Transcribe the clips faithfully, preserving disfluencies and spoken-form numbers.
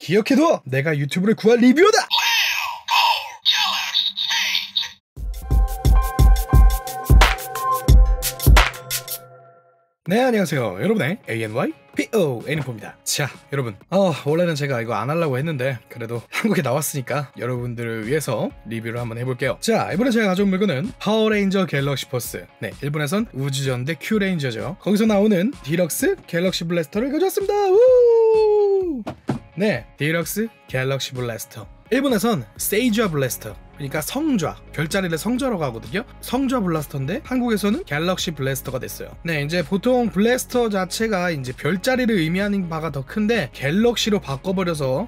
기억해둬! 내가 유튜브를 구할 리뷰어다! 네, 안녕하세요. 여러분의 에이엔와이 피오엔입니다. 자, 여러분, 어, 원래는 제가 이거 안 하려고 했는데 그래도 한국에 나왔으니까 여러분들을 위해서 리뷰를 한번 해볼게요. 자, 이번에 제가 가져온 물건은 파워레인저 갤럭시 포스. 네, 일본에선 우주전대 큐레인저죠. 거기서 나오는 디럭스 갤럭시 블래스터를 가져왔습니다. 우! 네, 디럭스 갤럭시 블래스터. 일본에선 세이좌 블래스터, 그러니까 성좌, 별자리를 성좌라고 하거든요. 성좌 블래스터인데 한국에서는 갤럭시 블래스터가 됐어요. 네, 이제 보통 블래스터 자체가 이제 별자리를 의미하는 바가 더 큰데 갤럭시로 바꿔버려서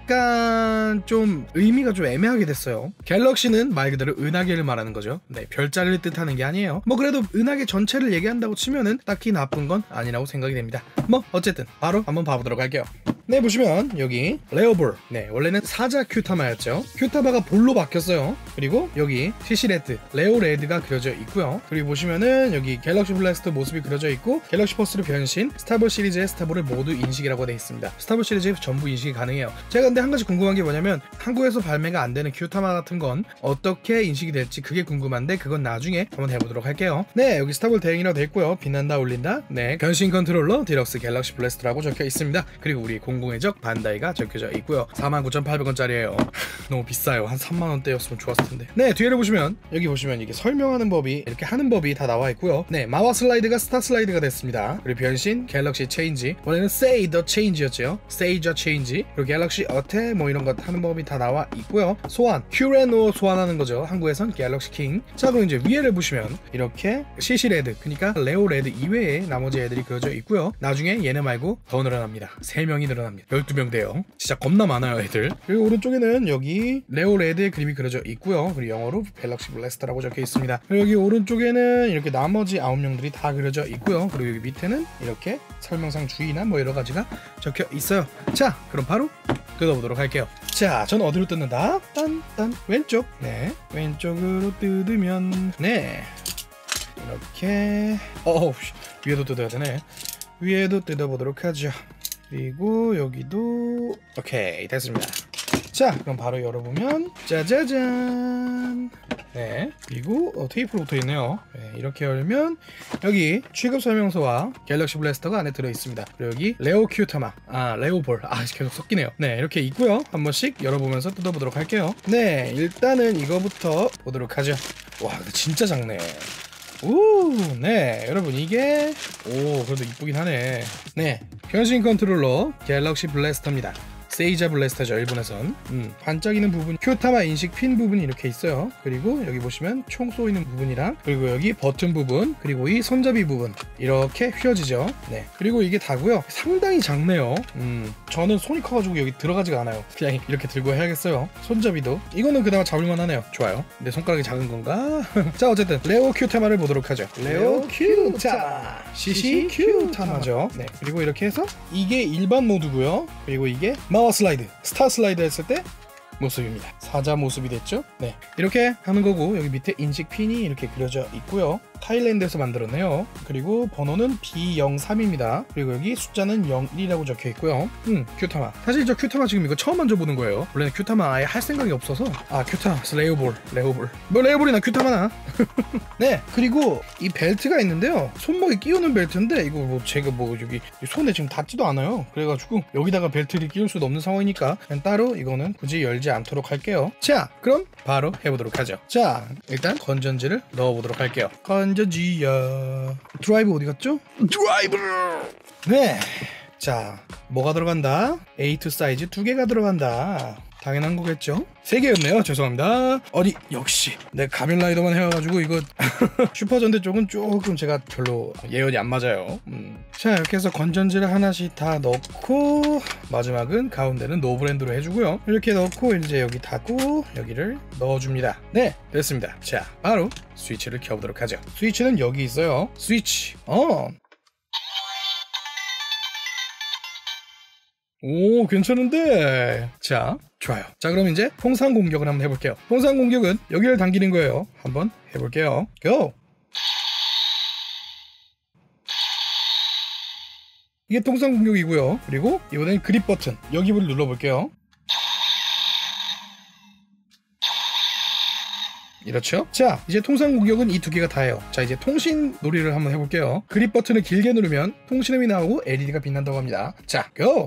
약간 좀 의미가 좀 애매하게 됐어요. 갤럭시는 말 그대로 은하계를 말하는 거죠. 네, 별자리를 뜻하는 게 아니에요. 뭐 그래도 은하계 전체를 얘기한다고 치면은 딱히 나쁜 건 아니라고 생각이 됩니다. 뭐 어쨌든 바로 한번 봐보도록 할게요. 네, 보시면 여기 레오볼, 네, 원래는 사자 큐타마였죠. 큐타마가 볼로 바뀌었어요. 그리고 여기 시시레드, 레오레드가 그려져 있고요. 그리고 보시면은 여기 갤럭시 블래스터 모습이 그려져 있고 갤럭시 포스로 변신, 스타볼 시리즈의 스타볼을 모두 인식이라고 되어 있습니다. 스타볼 시리즈 전부 인식이 가능해요. 제가 근데 한 가지 궁금한 게 뭐냐면 한국에서 발매가 안 되는 큐타마 같은 건 어떻게 인식이 될지 그게 궁금한데 그건 나중에 한번 해보도록 할게요. 네, 여기 스타볼 대응이라고 되어 있고요. 빛난다 올린다, 네, 변신 컨트롤러 디럭스 갤럭시 블래스터라고 적혀 있습니다. 그리고 우리 공공의 적 반다이가 적혀져 있고요. 사만 구천팔백 원짜리예요 너무 비싸요. 한 삼만 원대였으면 좋았을 텐데. 네, 뒤에를 보시면 여기 보시면 이게 설명하는 법이 이렇게 하는 법이 다 나와 있고요. 네, 마와 슬라이드가 스타 슬라이드가 됐습니다. 그리고 변신 갤럭시 체인지, 원래는 say the change였죠. say the change. 그리고 갤럭시 어택 뭐 이런 것 하는 법이 다 나와 있고요. 소환 큐레노 소환하는 거죠. 한국에선 갤럭시 킹. 자, 그럼 이제 위에를 보시면 이렇게 시시레드, 그러니까 레오레드 이외에 나머지 애들이 그려져 있고요. 나중에 얘네 말고 더 늘어납니다. 세 명이 늘어납니다. 열두 명 돼요. 진짜 겁나 많아요, 애들. 그리고 오른쪽에는 여기 레오레드의 그림이 그려져 있고요. 그리고 영어로 갤럭시 블래스터라고 적혀 있습니다. 그리고 여기 오른쪽에는 이렇게 나머지 아홉 명들이 다 그려져 있고요. 그리고 여기 밑에는 이렇게 설명상 주의나 뭐 여러 가지가 적혀 있어요. 자, 그럼 바로 뜯어보도록 할게요. 자, 전 어디로 뜯는다? 딴딴 왼쪽. 네, 왼쪽으로 뜯으면 네, 이렇게 어우, 위에도 뜯어야 되네. 위에도 뜯어보도록 하죠. 그리고 여기도 오케이, 됐습니다. 자, 그럼 바로 열어보면 짜자잔. 네, 그리고 어, 테이프로 붙어있네요. 네, 이렇게 열면 여기 취급 설명서와 갤럭시 블래스터가 안에 들어있습니다. 그리고 여기 레오 큐타마, 아 레오볼, 아 계속 섞이네요. 네, 이렇게 있고요. 한 번씩 열어보면서 뜯어보도록 할게요. 네, 일단은 이거부터 보도록 하죠. 와, 진짜 작네. 오, 네, 여러분 이게 오, 그래도 이쁘긴 하네. 네, 변신 컨트롤러 갤럭시 블래스터입니다. 세이자 블래스터죠, 일본에선. 음, 반짝이는 부분, 큐타마 인식 핀 부분이 이렇게 있어요. 그리고 여기 보시면 총 쏘이는 부분이랑, 그리고 여기 버튼 부분, 그리고 이 손잡이 부분 이렇게 휘어지죠. 네, 그리고 이게 다고요. 상당히 작네요. 음, 저는 손이 커가지고 여기 들어가지가 않아요. 그냥 이렇게 들고 해야겠어요. 손잡이도 이거는 그나마 잡을만 하네요. 좋아요. 내 손가락이 작은 건가? 자, 어쨌든 레오 큐타마를 보도록 하죠. 레오 큐타마, 시시 큐타마죠. 네, 그리고 이렇게 해서 이게 일반 모드고요. 그리고 이게 마와 슬라이드, 스타 슬라이드 했을 때 모습입니다. 사자 모습이 됐죠. 네, 이렇게 하는 거고, 여기 밑에 인식 핀이 이렇게 그려져 있고요. 타일랜드에서 만들었네요. 그리고 번호는 비 영삼입니다. 그리고 여기 숫자는 영일이라고 적혀 있고요. 음, 큐타마. 사실 저 큐타마 지금 이거 처음 만져보는 거예요. 원래는 큐타마 아예 할 생각이 없어서. 아, 큐타마, 레오볼, 레오볼. 뭐 레오볼이나 큐타마나. 네, 그리고 이 벨트가 있는데요. 손목에 끼우는 벨트인데 이거 뭐 제가 뭐 여기 손에 지금 닿지도 않아요. 그래가지고 여기다가 벨트를 끼울 수도 없는 상황이니까 그냥 따로 이거는 굳이 열지 않도록 할게요. 자, 그럼 바로 해보도록 하죠. 자, 일단 건전지를 넣어보도록 할게요. 건전지야. 드라이브 어디 갔죠? 드라이브. 네, 자, 뭐가 들어간다? 에이 투 사이즈 두 개가 들어간다. 당연한 거겠죠? 세 개였네요. 죄송합니다. 어디, 역시 내가 가면라이더만 해와가지고 이거 슈퍼전대 쪽은 조금 제가 별로 예언이 안 맞아요. 음. 자, 이렇게 해서 건전지를 하나씩 다 넣고 마지막은 가운데는 노브랜드로 해주고요. 이렇게 넣고 이제 여기 닫고 여기를 넣어줍니다. 네, 됐습니다. 자, 바로 스위치를 켜보도록 하죠. 스위치는 여기 있어요. 스위치 온. 오, 괜찮은데. 자, 좋아요. 자, 그럼 이제 풍산 공격을 한번 해볼게요. 풍산 공격은 여기를 당기는 거예요. 한번 해볼게요. 고! 이게 통상 공격이고요. 그리고 이번엔 그립 버튼 여기를 눌러볼게요. 이렇죠? 자, 이제 통상 공격은 이 두 개가 다예요. 자, 이제 통신 놀이를 한번 해볼게요. 그립 버튼을 길게 누르면 통신음이 나오고 엘이디가 빛난다고 합니다. 자, 고!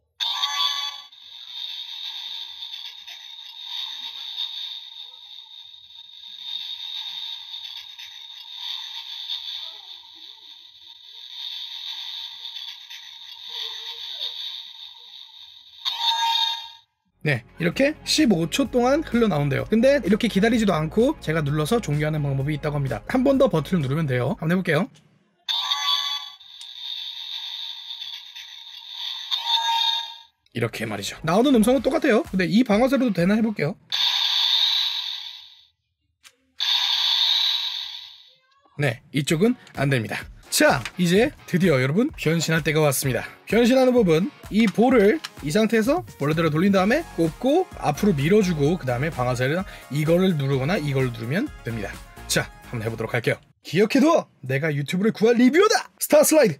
네, 이렇게 십오 초 동안 흘러나온대요. 근데 이렇게 기다리지도 않고 제가 눌러서 종료하는 방법이 있다고 합니다. 한 번 더 버튼을 누르면 돼요. 한번 해볼게요. 이렇게 말이죠. 나오는 음성은 똑같아요. 근데 이 방아쇠로도 되나 해볼게요. 네, 이쪽은 안됩니다. 자, 이제 드디어 여러분 변신할 때가 왔습니다. 변신하는 법은 이 볼을 이 상태에서 원래대로 돌린 다음에 꼽고 앞으로 밀어주고 그 다음에 방아쇠를 이거를 누르거나 이걸 누르면 됩니다. 자, 한번 해보도록 할게요. 기억해둬! 내가 유튜브를 구할 리뷰어다! 스타 슬라이드!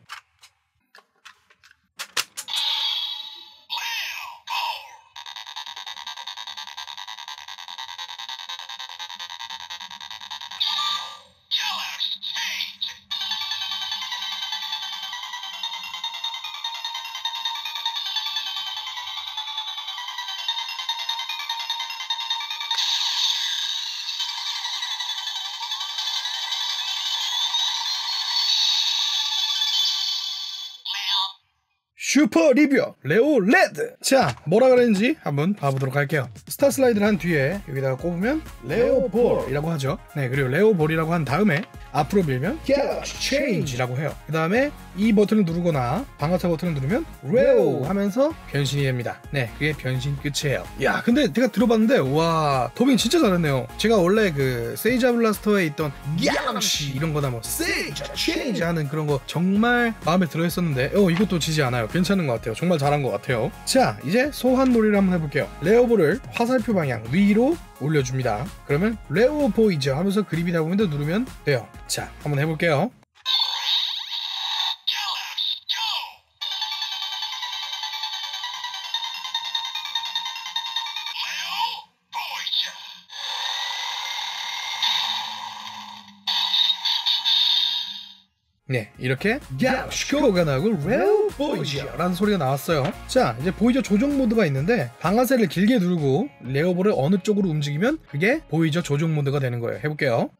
슈퍼 리뷰어 레오 레드. 자, 뭐라 그랬는지 한번 봐보도록 할게요. 스타 슬라이드를 한 뒤에 여기다가 꼽으면 레오 볼이라고 하죠. 네, 그리고 레오 볼이라고 한 다음에 앞으로 밀면 갤럭시 체인지라고 해요. 그 다음에 이 버튼을 누르거나 방아쇠 버튼을 누르면 레오 하면서 변신이 됩니다. 네, 그게 변신 끝이에요. 야, 근데 제가 들어봤는데 와, 더빙 진짜 잘했네요. 제가 원래 그 세이자 블라스터에 있던 갤럭시 이런 거나 뭐 세이자 체인지 하는 그런 거 정말 마음에 들어 했었는데 어, 이것도 지지 않아요. 괜찮은 것 같아요. 정말 잘한 것 같아요. 자, 이제 소환 놀이를 한번 해볼게요. 레오볼을 화살표 방향 위로 올려줍니다. 그러면 레오 보이죠 하면서 그립이 나오면 누르면 돼요. 자, 한번 해볼게요. 네, 이렇게 갤럭시고가 나오고 레오 보이저 라는 소리가 나왔어요. 자, 이제 보이저 조종 모드가 있는데 방아쇠를 길게 누르고 레오볼을 어느 쪽으로 움직이면 그게 보이저 조종 모드가 되는 거예요. 해볼게요.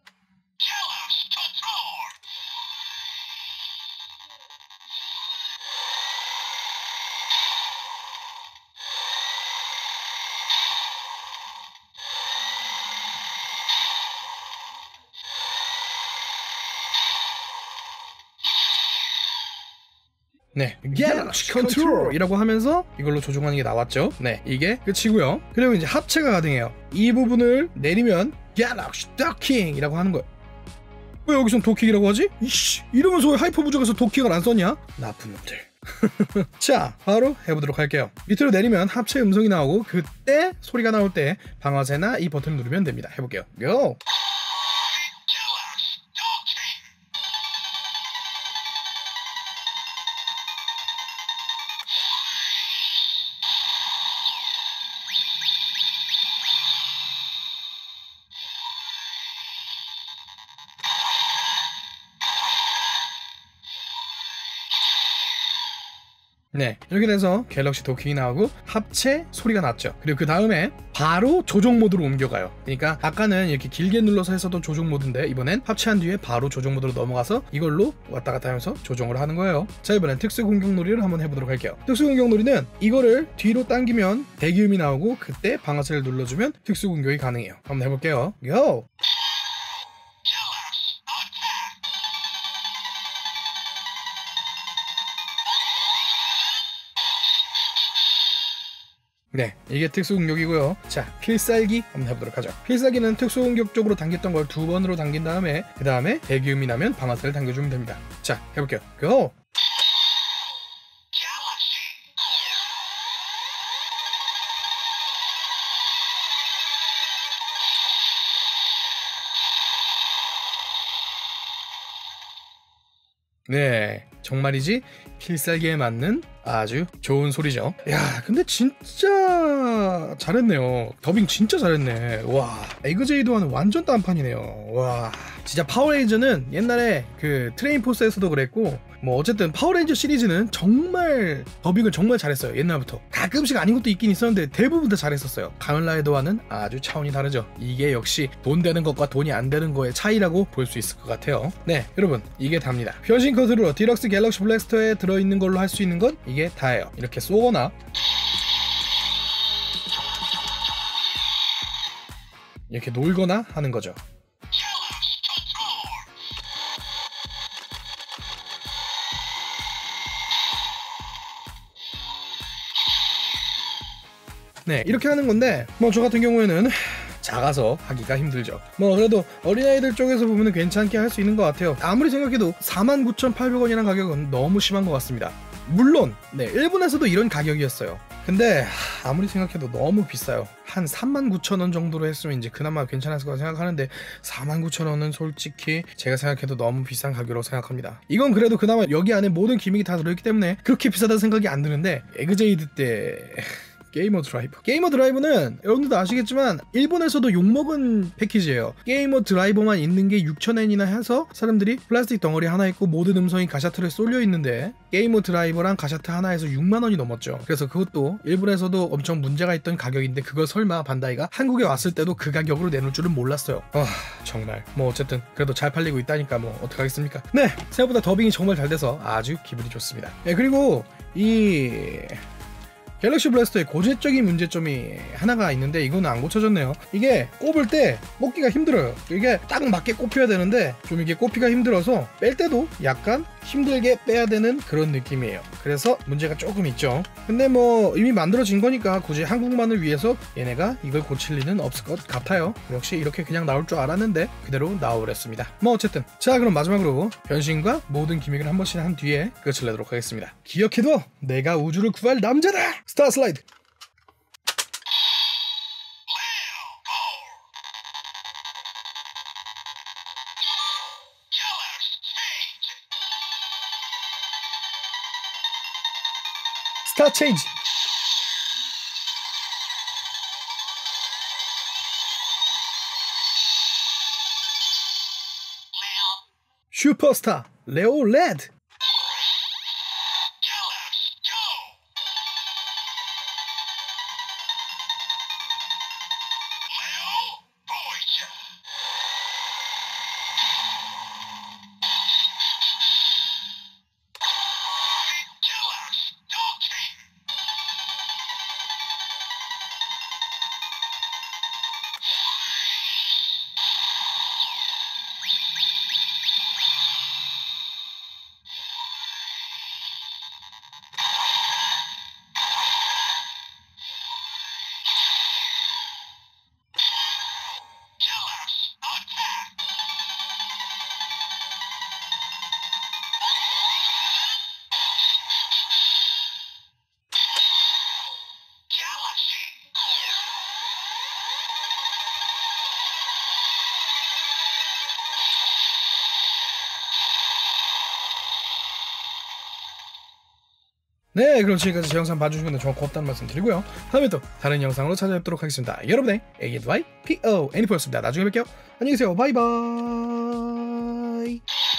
네, 갤럭시 컨트롤이라고 하면서 이걸로 조종하는 게 나왔죠. 네, 이게 끝이고요. 그리고 이제 합체가 가능해요. 이 부분을 내리면 갤럭시 도킹이라고 하는 거예요. 왜 여기선 도킹이라고 하지? 이씨, 이러면서 왜 하이퍼 부족에서 도킹을 안 썼냐? 나쁜 놈들. 자, 바로 해보도록 할게요. 밑으로 내리면 합체 음성이 나오고 그때 소리가 나올 때 방아쇠나 이 버튼을 누르면 됩니다. 해볼게요. 고! 네, 이렇게 돼서 갤럭시 도킹이 나오고 합체 소리가 났죠. 그리고 그 다음에 바로 조종 모드로 옮겨가요. 그러니까 아까는 이렇게 길게 눌러서 했어도 조종 모드인데 이번엔 합체한 뒤에 바로 조종 모드로 넘어가서 이걸로 왔다 갔다 하면서 조종을 하는 거예요. 자, 이번엔 특수 공격 놀이를 한번 해보도록 할게요. 특수 공격 놀이는 이거를 뒤로 당기면 대기음이 나오고 그때 방아쇠를 눌러주면 특수 공격이 가능해요. 한번 해볼게요. 고! 네, 이게 특수공격이고요. 자, 필살기 한번 해보도록 하죠. 필살기는 특수공격 쪽으로 당겼던 걸 두 번으로 당긴 다음에 그 다음에 대기음이 나면 방아쇠를 당겨주면 됩니다. 자, 해볼게요. 고! 네, 정말이지 필살기에 맞는 아주 좋은 소리죠. 야, 근데 진짜 잘했네요. 더빙 진짜 잘했네. 와, 에그제이도와는 완전 딴판이네요. 와, 진짜 파워레인저는 옛날에 그 트레인포스에서도 그랬고, 뭐 어쨌든 파워레인저 시리즈는 정말 더빙을 정말 잘했어요. 옛날부터. 가끔씩 아닌 것도 있긴 있었는데 대부분 다 잘했었어요. 가면라이더와는 아주 차원이 다르죠. 이게 역시 돈 되는 것과 돈이 안 되는 거의 차이라고 볼 수 있을 것 같아요. 네, 여러분, 이게 답니다. 변신 컷으로 디럭스 갤럭시 블래스터에 들어있는 걸로 할 수 있는 건 이게 다예요. 이렇게 쏘거나 이렇게 놀거나 하는 거죠. 네, 이렇게 하는 건데 뭐 저 같은 경우에는 작아서 하기가 힘들죠. 뭐 그래도 어린아이들 쪽에서 보면 괜찮게 할 수 있는 것 같아요. 아무리 생각해도 사만 구천팔백 원이라는 가격은 너무 심한 것 같습니다. 물론 네, 일본에서도 이런 가격이었어요. 근데 아무리 생각해도 너무 비싸요. 한 삼만 구천 원 정도로 했으면 이제 그나마 괜찮았을 거라 생각하는데 사만 구천 원은 솔직히 제가 생각해도 너무 비싼 가격으로 생각합니다. 이건 그래도 그나마 여기 안에 모든 기믹이 다 들어있기 때문에 그렇게 비싸다는 생각이 안 드는데, 에그제이드 때 게이머 드라이버. 게이머 드라이버는 여러분들도 아시겠지만 일본에서도 욕먹은 패키지예요. 게이머 드라이버만 있는 게 육천 엔이나 해서 사람들이 플라스틱 덩어리 하나 있고 모든 음성이 가샤트를 쏠려 있는데 게이머 드라이버랑 가샤트 하나에서 육만 원이 넘었죠. 그래서 그것도 일본에서도 엄청 문제가 있던 가격인데 그걸 설마 반다이가 한국에 왔을 때도 그 가격으로 내놓을 줄은 몰랐어요. 아, 정말 뭐 어쨌든 그래도 잘 팔리고 있다니까 뭐 어떡하겠습니까. 네, 생각보다 더빙이 정말 잘 돼서 아주 기분이 좋습니다. 네, 그리고 이 갤럭시 블래스터의 고질적인 문제점이 하나가 있는데 이거는 안 고쳐졌네요. 이게 꼽을 때 꼽기가 힘들어요. 이게 딱 맞게 꼽혀야 되는데 좀 이게 꼽기가 힘들어서 뺄 때도 약간 힘들게 빼야 되는 그런 느낌이에요. 그래서 문제가 조금 있죠. 근데 뭐 이미 만들어진 거니까 굳이 한국만을 위해서 얘네가 이걸 고칠 리는 없을 것 같아요. 역시 이렇게 그냥 나올 줄 알았는데 그대로 나오랬습니다. 뭐 어쨌든 자, 그럼 마지막으로 변신과 모든 기믹을 한 번씩 한 뒤에 끝을 내도록 하겠습니다. 기억해둬, 내가 우주를 구할 남자다. 스타 슬라이드. 스타 체인지. 슈퍼스타 레오 레드. 네, 그럼 지금까지 제 영상 봐주시면 정말 고맙다는 말씀 드리고요. 다음에 또 다른 영상으로 찾아뵙도록 하겠습니다. 여러분의 에이엔와이 피오엔이포였습니다. 나중에 뵐게요. 안녕히 계세요. 바이바이.